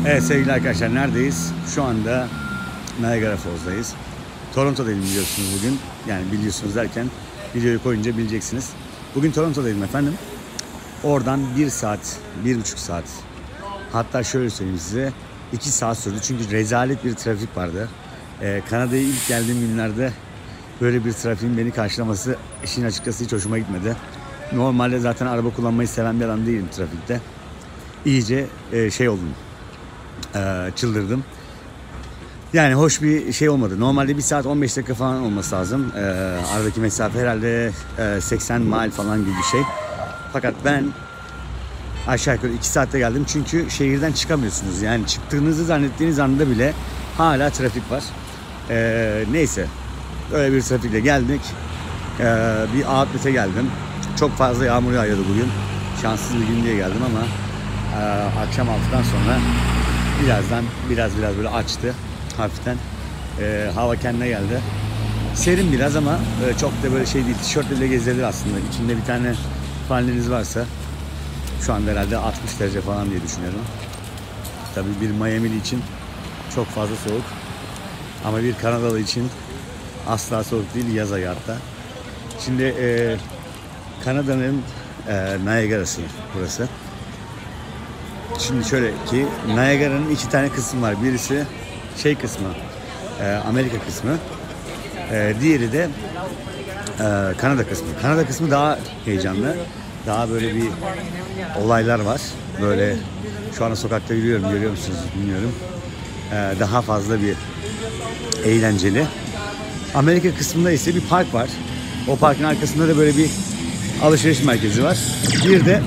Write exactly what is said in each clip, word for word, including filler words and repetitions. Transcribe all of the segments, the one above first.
Evet sevgili arkadaşlar, neredeyiz? Şu anda Niagara Falls'dayız. Toronto'dayım biliyorsunuz bugün. Yani biliyorsunuz derken videoyu koyunca bileceksiniz. Bugün Toronto'dayım efendim. Oradan bir saat, bir buçuk saat. Hatta şöyle söyleyeyim size, iki saat sürdü. Çünkü rezalet bir trafik vardı. Ee, Kanada'ya ilk geldiğim günlerde böyle bir trafiğin beni karşılaması işin açıkçası hiç hoşuma gitmedi. Normalde zaten araba kullanmayı seven bir adam değilim trafikte. İyice e, şey oldum. E, çıldırdım. Yani hoş bir şey olmadı. Normalde bir saat on beş dakika falan olması lazım. E, aradaki mesafe herhalde e, seksen mile falan gibi bir şey. Fakat ben aşağı yukarı iki saatte geldim. Çünkü şehirden çıkamıyorsunuz. Yani çıktığınızı zannettiğiniz anda bile hala trafik var. E, neyse. Öyle bir trafikle geldik. E, bir outlet'e geldim. Çok fazla yağmur yağıyordu bugün. Şanssız bir gün diye geldim ama e, akşam altıdan sonra birazdan biraz biraz böyle açtı hafiften. E, hava kendine geldi. Serin biraz ama e, çok da böyle şey değil. Tişörtle bile gezilir aslında. İçinde bir tane fanliniz varsa. Şu anda herhalde altmış derece falan diye düşünüyorum. Tabii bir Miami'li için çok fazla soğuk. Ama bir Kanadalı için asla soğuk değil, yaz ayı hatta. Şimdi e, Kanada'nın e, Niagara'sı burası. Şimdi şöyle ki Niagara'nın iki tane kısmı var. Birisi şey kısmı, e, Amerika kısmı. E, diğeri de e, Kanada kısmı. Kanada kısmı daha heyecanlı. Daha böyle bir olaylar var. Böyle şu anda sokakta yürüyorum, görüyor musunuz bilmiyorum. E, daha fazla bir eğlenceli. Amerika kısmında ise bir park var. O parkın arkasında da böyle bir alışveriş merkezi var. Bir de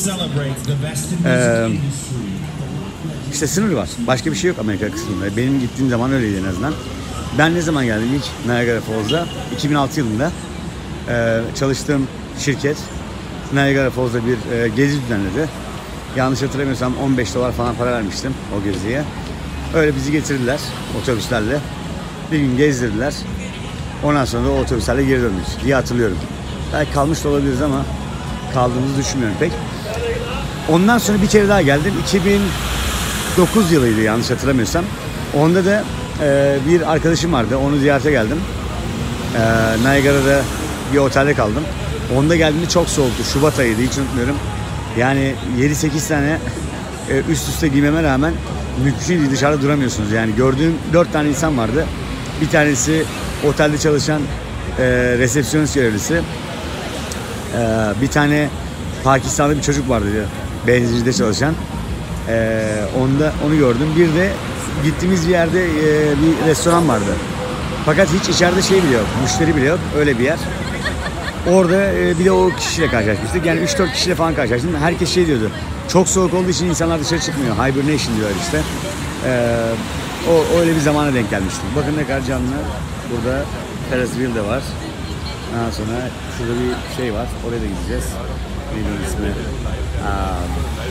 e, işte sınır var. Başka bir şey yok Amerika kısmında. Benim gittiğim zaman öyleydi en azından. Ben ne zaman geldim ilk Niagara Falls'da? iki bin altı yılında e, çalıştığım şirket Niagara Falls'da bir e, gezi düzenledi. Yanlış hatırlamıyorsam on beş dolar falan para vermiştim o geziye. Öyle bizi getirdiler otobüslerle. Bir gün gezdirdiler. Ondan sonra da o otobüslerle geri döndük diye hatırlıyorum. Belki kalmış da olabiliriz ama kaldığımızı düşünmüyorum pek. Ondan sonra bir kere daha geldim. iki bin dokuz yılıydı yanlış hatırlamıyorsam. Onda da e, bir arkadaşım vardı. Onu ziyarete geldim. E, Niagara'da bir otelde kaldım. Onda geldiğimde çok soğuktu. Şubat ayıydı, hiç unutmuyorum. Yani yedi sekiz tane e, üst üste giymeme rağmen mümkün değil, dışarıda duramıyorsunuz. Yani gördüğüm dört tane insan vardı. Bir tanesi otelde çalışan e, resepsiyonist görevlisi. E, bir tane Pakistanlı bir çocuk vardı, benzincide çalışan. E, onda onu gördüm. Bir de gittiğimiz bir yerde e, bir restoran vardı. Fakat hiç içeride şey bile yok, müşteri bile yok. Öyle bir yer. Orada e, bir de o kişiyle karşılaşmıştık. Yani üç dört kişiyle falan karşılaştım. Herkes şey diyordu. Çok soğuk olduğu için insanlar dışarı çıkmıyor. Hibernation diyorlar işte. E, o öyle bir zamana denk gelmiştim. Bakın ne kadar canlı. Burada Ferris Wheel de var. Ondan sonra şurada bir şey var. Oraya da gideceğiz. Neydi onun ismi? Aa,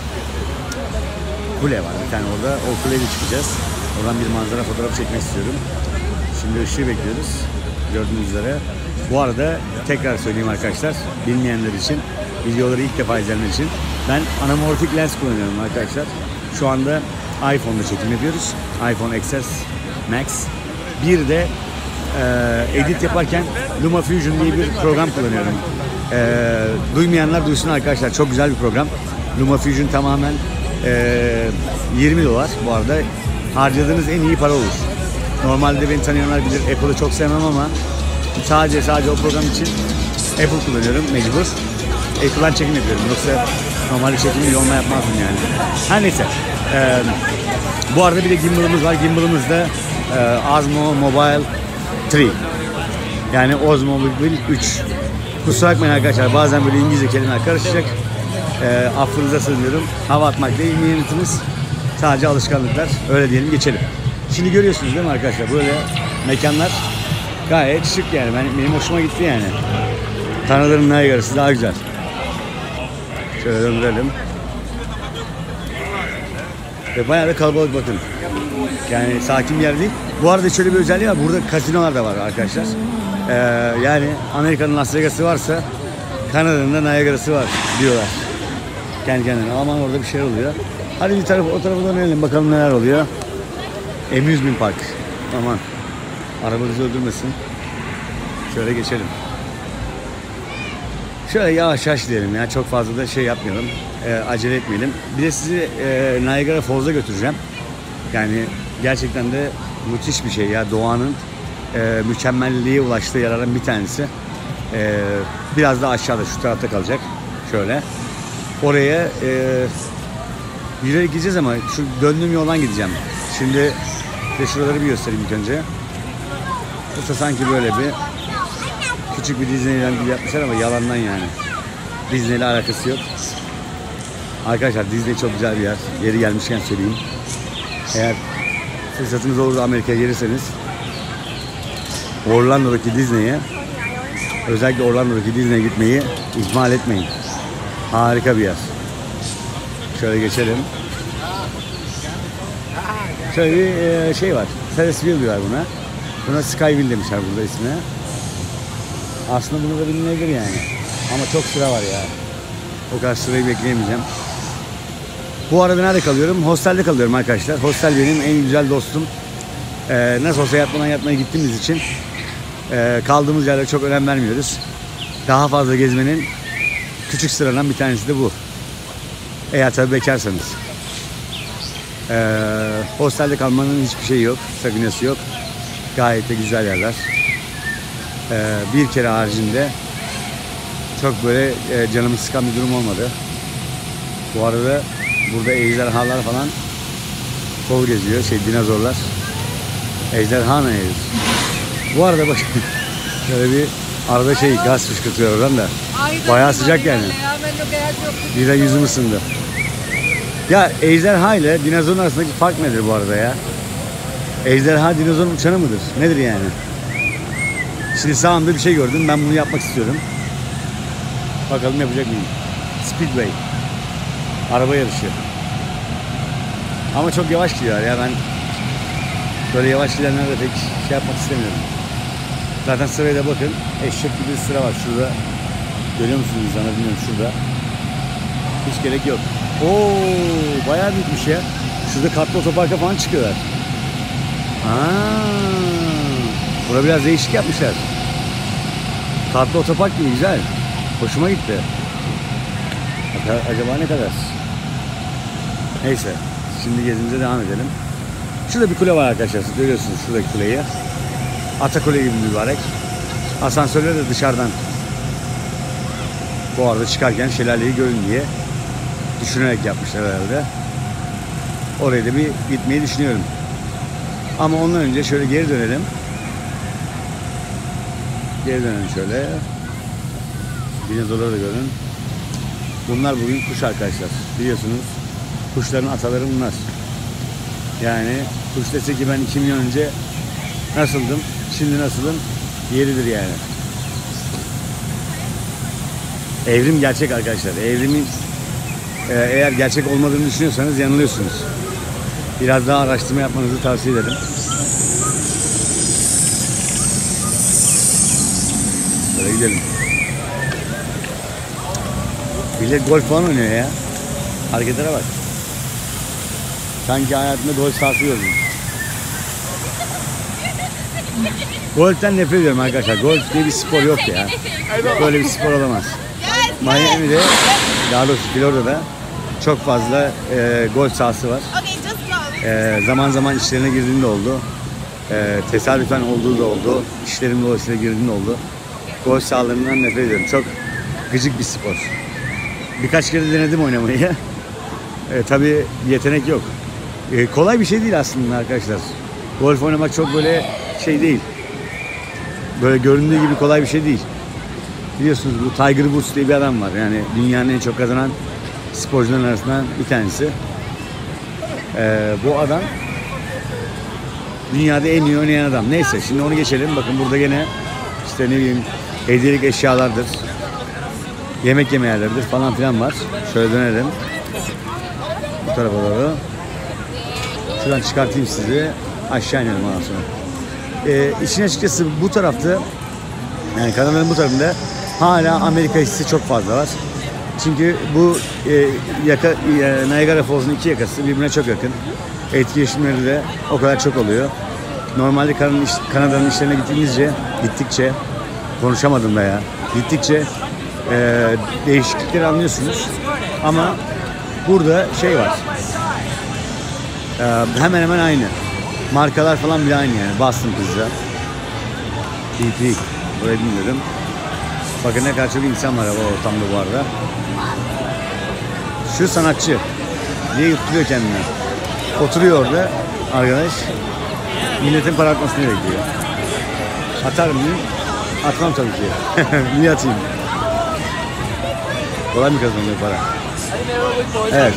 kule var bir tane orada. O kuleye de çıkacağız. Oradan bir manzara fotoğrafı çekmek istiyorum. Şimdi ışığı bekliyoruz. Gördüğünüz üzere. Bu arada tekrar söyleyeyim arkadaşlar. Bilmeyenler için, videoları ilk defa izleyenler için. Ben anamorfik lens kullanıyorum arkadaşlar. Şu anda iPhone'da çekim yapıyoruz. iPhone X S Max. Bir de e, edit yaparken LumaFusion diye bir program kullanıyorum. E, duymayanlar duysun arkadaşlar. Çok güzel bir program. LumaFusion tamamen e, yirmi dolar bu arada. Harcadığınız en iyi para olur. Normalde beni tanıyanlar bilir. Apple'ı çok sevmem ama sadece sadece o program için Apple kullanıyorum mecbur. Apple'dan çekim yapıyorum. Yoksa normalde çekimi yolma yapmazdım yani. Her neyse. E, bu arada bir de gimbal'ımız var. Gimbal'ımız da e, Osmo Mobile üç. Yani Osmo Mobile üç. Kusura bakmayın arkadaşlar. Bazen böyle İngilizce kelimeler karışacak. E, affınıza sığınıyorum. Hava atmak değil niyetimiz. Sadece alışkanlıklar. Öyle diyelim, geçelim. Şimdi görüyorsunuz değil mi arkadaşlar? Böyle mekanlar gayet şık yani. Ben, benim hoşuma gitti yani. Kanada'nın Niagara'sı daha güzel. Şöyle döndürelim. Ve bayağı da kalabalık bakın. Yani sakin bir yer değil. Bu arada şöyle bir özelliği var. Burada kasinolar da var arkadaşlar. Ee, yani Amerika'nın Las Vegas'ı varsa Kanada'nın da Niagara'sı var diyorlar. Kendi kendine. Aman orada bir şey oluyor. Hadi bir tarafa, o tarafa dönelim bakalım neler oluyor. Amusement Park. Aman. Araba bizi öldürmesin. Şöyle geçelim. Şöyle yavaş yavaş diyelim ya. Çok fazla da şey yapmayalım. E, acele etmeyelim. Bir de sizi e, Niagara Falls'a götüreceğim. Yani gerçekten de müthiş bir şey ya. Doğanın e, mükemmelliğe ulaştığı yerlerden bir tanesi. E, biraz daha aşağıda şu tarafta kalacak. Şöyle. Oraya e, yürüyerek gideceğiz ama şu döndüğüm yoldan gideceğim. Şimdi de şuraları bir göstereyim ilk önce. Bursa sanki böyle bir küçük bir Disneyland gibi yapmışlar ama yalandan yani. Disney ile alakası yok. Arkadaşlar Disney çok güzel bir yer. Yeri gelmişken söyleyeyim. Eğer fırsatınız olursa Amerika'ya gelirseniz Orlando'daki Disney'e, özellikle Orlando'daki Disney'e gitmeyi ihmal etmeyin. Harika bir yer. Şöyle geçelim. Şöyle bir şey var. Ferris wheel diyorlar buna. Buna Skyville demişler burada ismine. Aslında bunu da bilinebilir yani. Ama çok sıra var ya. O kadar sırayı bekleyemeyeceğim. Bu arada nerede kalıyorum? Hostelde kalıyorum arkadaşlar. Hostel benim en güzel dostum. Ee, nasıl olsa yatmadan yatmaya gittiğimiz için e, kaldığımız yerlere çok önem vermiyoruz. Daha fazla gezmenin küçük sıradan bir tanesi de bu. Eğer tabii bekarsanız. Ee, hostelde kalmanın hiçbir şeyi yok. Sakıncası yok. Gayet de güzel yerler. Ee, bir kere haricinde çok böyle e, canımı sıkan bir durum olmadı. Bu arada burada ejderhalar falan kol geziyor. Şey dinozorlar. Ejderha ne yiyor? Bu arada bak şöyle bir arada şey gaz fışkırtıyor oradan da. Bayağı sıcak yani. Bir de yüzüm ısındı. Ya ejderha ile dinozorun arasındaki fark nedir bu arada ya? Ejderha dinozorun uçanı mıdır? Nedir yani? Şimdi sağımda bir şey gördüm. Ben bunu yapmak istiyorum. Bakalım yapacak mıyım? Speedway. Araba yarışı. Ama çok yavaş gidiyor ya. Ben böyle yavaş gidenlerle pek şey yapmak istemiyorum. Zaten sıraya da bakın. Eşek gibi bir sıra var şurada. Görüyor musunuz sana bilmiyorum şurada. Hiç gerek yok. Oo, bayağı büyükmüş ya. Şurada katlı otoparka falan çıkıyorlar. Aa, burada biraz değişik yapmışlar. Katlı otopark gibi güzel. Hoşuma gitti. Acaba ne kadar? Neyse. Şimdi gezimize devam edelim. Şurada bir kule var arkadaşlar. Siz görüyorsunuz şuradaki kuleyi. Atakule gibi mübarek. Asansörler de dışarıdan. Bu arada çıkarken şelaleyi görün diye düşünerek yapmışlar herhalde. Oraya da bir gitmeyi düşünüyorum. Ama ondan önce şöyle geri dönelim. Geri dönelim şöyle. Dinozorları da görün. Bunlar bugün kuş arkadaşlar. Biliyorsunuz kuşların ataları bunlar. Yani kuş dese ki ben iki milyon önce nasıldım, şimdi nasılım yeridir yani. Evrim gerçek arkadaşlar. Evrimin e, eğer gerçek olmadığını düşünüyorsanız yanılıyorsunuz. Biraz daha araştırma yapmanızı tavsiye ederim. Böyle gidelim. Millet golf falan oynuyor ya. Hareketlere bak. Sanki hayatımda golf sahası gördüm. Golf'ten nefret ediyorum arkadaşlar. Golf diye bir spor yok ya. Böyle bir spor olamaz. Miami'de, daha doğrusu Florida'da çok fazla e, golf sahası var. E, zaman zaman işlerine girdiğinde oldu. E, tesadüfen olduğu da oldu. İşlerim dolayısıyla girdiğinde oldu. Golf sahalarından nefret ediyorum. Çok gıcık bir spor. Birkaç kere denedim oynamayı. E, tabii yetenek yok. E, kolay bir şey değil aslında arkadaşlar. Golf oynamak çok böyle şey değil. Böyle göründüğü gibi kolay bir şey değil. Biliyorsunuz bu Tiger Woods diye bir adam var. Yani dünyanın en çok kazanan sporcuların arasından bir tanesi. Ee, bu adam dünyada en iyi oynayan adam. Neyse şimdi onu geçelim. Bakın burada gene işte ne bileyim hediyelik eşyalardır. Yemek yeme yerleridir falan filan var. Şöyle dönelim. Bu tarafa doğru. Şuradan çıkartayım sizi. Aşağı inelim ondan sonra. Ee, işin açıkçası bu tarafta yani kanalın bu tarafında hala Amerika hissi çok fazla var. Çünkü bu e, yaka, e, Niagara Falls'un iki yakası birbirine çok yakın. Etkileşimleri de o kadar çok oluyor. Normalde Kanada'nın, iş, Kanada'nın işlerine gittiğimizce, gittikçe, konuşamadım da ya, gittikçe e, değişiklikleri anlıyorsunuz. Ama burada şey var, e, hemen hemen aynı. Markalar falan bile aynı yani. Boston Pizza, P P, burayı bilmiyorum. Bakın ne kadar çok insan var bu ortamda bu arada. Şu sanatçı diye yutturuyor kendini. Oturuyor orada arkadaş. Milletin para atmasını bekliyor. Atar mıyım? Atmam tabii ki. Niye atayım? Kolay mı kazanıyor para? Evet.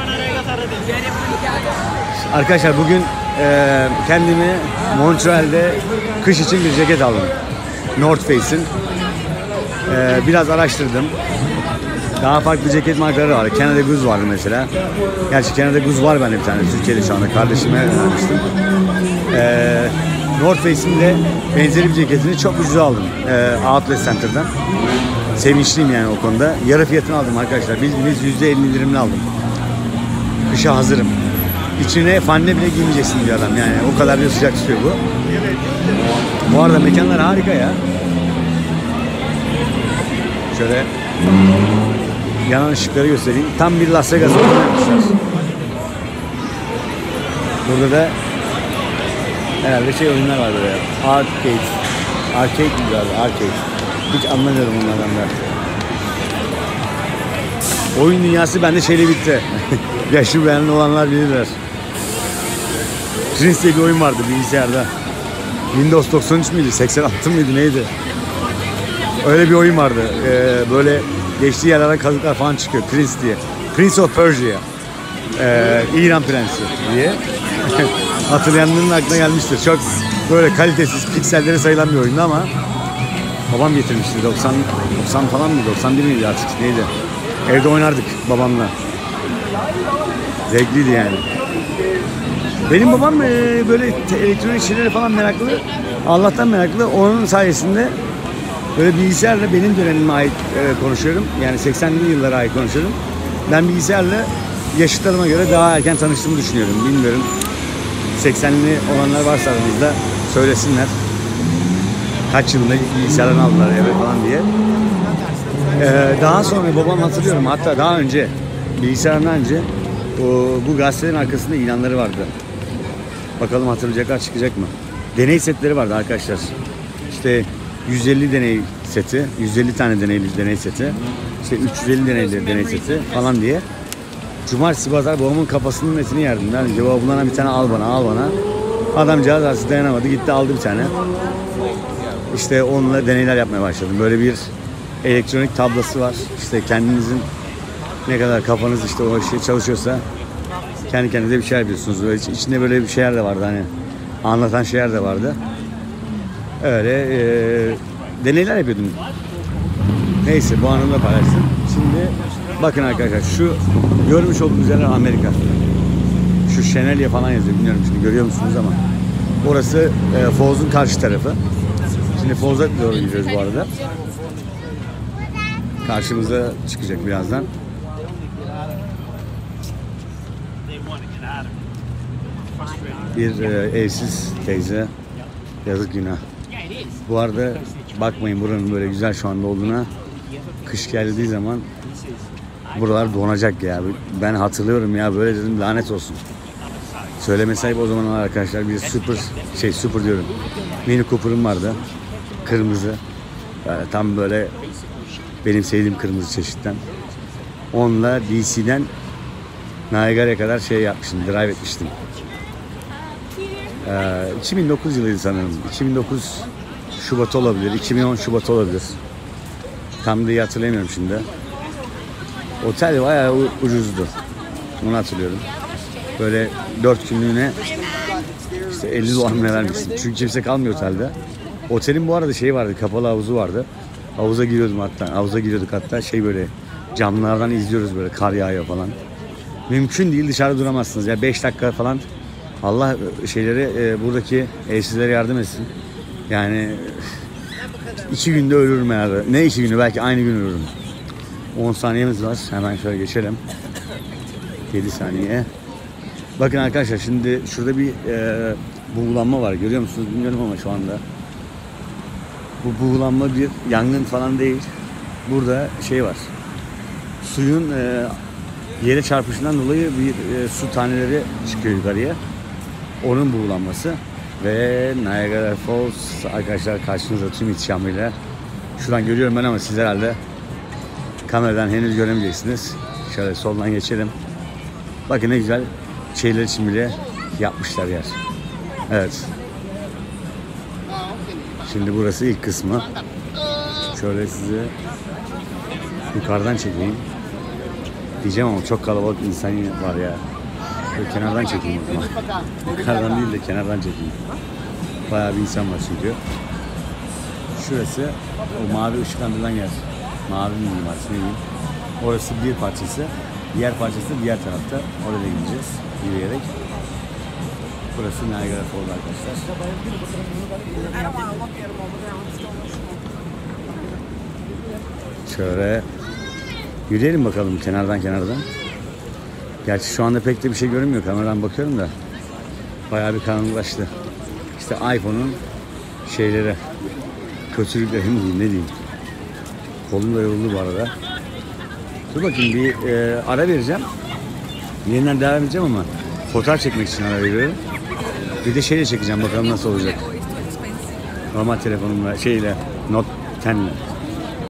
Arkadaşlar bugün e, kendimi Montreal'de kış için bir ceket aldım. North Face'in. E, biraz araştırdım. Daha farklı ceket markaları var. Canada Goose vardı mesela. Gerçi Canada Goose var bende bir tane. Türkiye'de şu anda. Kardeşime vermiştim. Ee, North Face'in de benzeri bir ceketini çok ucuza aldım. Ee, Outlet Center'dan. Sevinçliyim yani o konuda. Yarı fiyatını aldım arkadaşlar. Bildiğiniz yüzde elli indirimli aldım. Kışa hazırım. İçine fanne bile giymeyeceksin diyor adam. Yani o kadar bir sıcak tutuyor bu. Bu arada mekanlar harika ya. Şöyle yanan ışıkları göstereyim. Tam bir Las Vegas ortamı yapmışlar. Burada da herhalde şey oyunlar var böyle. Arcade. Arcade mi diyorlar? Arcade. Hiç anlamıyorum onlardan da. Oyun dünyası bende şeyle bitti. Yaşlı beğenli olanlar bilirler. Prince diye bir oyun vardı bilgisayarda. Windows doksan üç müydü? seksen altı mıydı? Neydi? Öyle bir oyun vardı. Ee, böyle geçtiği yerlerden kazıklar falan çıkıyor. Prince diye. Prince of Persia. Ee, İran Prensi diye. Hatırlayanların aklına gelmiştir. Çok böyle kalitesiz, pikselleri sayılan bir oyundu ama babam getirmişti. doksan, doksan falan mı? doksan bir miydi artık? Neydi? Evde oynardık babamla. Zevkliydi yani. Benim babam e, böyle elektronik şeylere falan meraklı. Allah'tan meraklı. Onun sayesinde böyle bilgisayarla benim dönemime ait e, konuşuyorum. Yani seksenli yıllara ait konuşuyorum. Ben bilgisayarla yaşıtlarıma göre daha erken tanıştığımı düşünüyorum. Bilmiyorum. seksenli olanlar varsa aranızda söylesinler. Kaç yılında bilgisayarını aldılar eve falan diye. Ee, daha sonra babam hatırlıyorum. Hatta daha önce bilgisayardan önce o, bu gazetelerin arkasında ilanları vardı. Bakalım hatırlayacaklar, çıkacak mı? Deney setleri vardı arkadaşlar. İşte yüz elli deney seti, yüz elli tane deneyli deney seti, işte üç yüz elli deneyli deney seti falan diye. Cumartesi pazar babamın kafasının etini yerdim. Yani cevabından bir tane al bana, al bana. Adamcağız artık dayanamadı, gitti aldı bir tane. İşte onunla deneyler yapmaya başladım. Böyle bir elektronik tablası var. İşte kendinizin ne kadar kafanız işte o şey çalışıyorsa kendi kendinize bir şey yapıyorsunuz. Böyle içinde böyle bir şeyler de vardı hani anlatan şeyler de vardı. Öyle e, deneyler yapıyordum. Neyse bu anımda paylaştım. Şimdi bakın arkadaşlar şu görmüş olduğunuz yerler Amerika. Şu Şenelya falan yazıyor. Bilmiyorum şimdi görüyor musunuz ama. Orası e, Falls'un karşı tarafı. Şimdi Falls'a doğru gidiyoruz bu arada. Karşımıza çıkacak birazdan. Bir e, evsiz teyze. Yazık günah. Bu arada bakmayın buranın böyle güzel şu anda olduğuna. Kış geldiği zaman buralar donacak ya. Ben hatırlıyorum ya böyle dedim lanet olsun. Söyleme sahip o zamanlar arkadaşlar bir super şey super diyorum. Mini Cooper'ım vardı. Kırmızı. Yani tam böyle benim sevdiğim kırmızı çeşitten. Onunla D C'den Niagara'ya kadar şey yapmıştım, drive etmiştim. Ee, iki bin dokuz yılıydı sanırım. iki bin dokuz Şubat olabilir, iki bin on Şubat olabilir. Tam diye hatırlayamıyorum şimdi. Otel bayağı ucuzdu. Onu hatırlıyorum. Böyle dört günlüğüne işte elli dolar mı ne vermiştim. Çünkü kimse kalmıyor otelde. Otelin bu arada şeyi vardı, kapalı havuzu vardı. Havuza giriyordum hatta. Havuza giriyorduk hatta şey böyle camlardan izliyoruz böyle kar yağıyor falan. Mümkün değil dışarıda duramazsınız. Ya beş dakika falan Allah şeyleri e, buradaki evsizlere yardım etsin. Yani iki günde ölürüm herhalde. Ne iki günde belki aynı gün ölürüm. on saniyemiz var. Hemen şöyle geçelim. yedi saniye. Bakın arkadaşlar, şimdi şurada bir e, buğulanma var. Görüyor musunuz bilmiyorum ama şu anda. Bu buğulanma bir yangın falan değil. Burada şey var. Suyun e, yere çarpışından dolayı bir e, su taneleri çıkıyor yukarıya. Onun buğulanması. Ve Niagara Falls arkadaşlar karşınızda tüm ihtişamıyla. Şuradan görüyorum ben ama siz herhalde kameradan henüz göremeyeceksiniz. Şöyle soldan geçelim. Bakın ne güzel şeyler için bile yapmışlar yer. Evet. Şimdi burası ilk kısmı. Şöyle size yukarıdan çekeyim. Diyeceğim ama çok kalabalık insan var ya. Böyle kenardan çekeyim o zaman. Yukarıdan değil de kenardan çekeyim. Bayağı bir insan var çünkü. Şurası o mavi ışıklandırılan yer. Mavi mimarisi ne diyeyim. Orası bir parçası. Diğer parçası diğer tarafta. Oraya gideceğiz yürüyerek. Burası Niagara Falls arkadaşlar. Şöyle yürüyelim bakalım kenardan kenardan. Gerçi şu anda pek de bir şey görünmüyor. Kameradan bakıyorum da bayağı bir karanlıklaştı. İşte iPhone'un şeyleri, kötülükleri mi diyeyim, ne diyeyim. Kolum da yoruldu bu arada. Dur bakayım, bir e, ara vereceğim. Yeniden devam edeceğim ama fotoğraf çekmek için ara veriyorum. Bir de şeyle çekeceğim, bakalım nasıl olacak. Normal telefonumla, şeyle, Note tenle.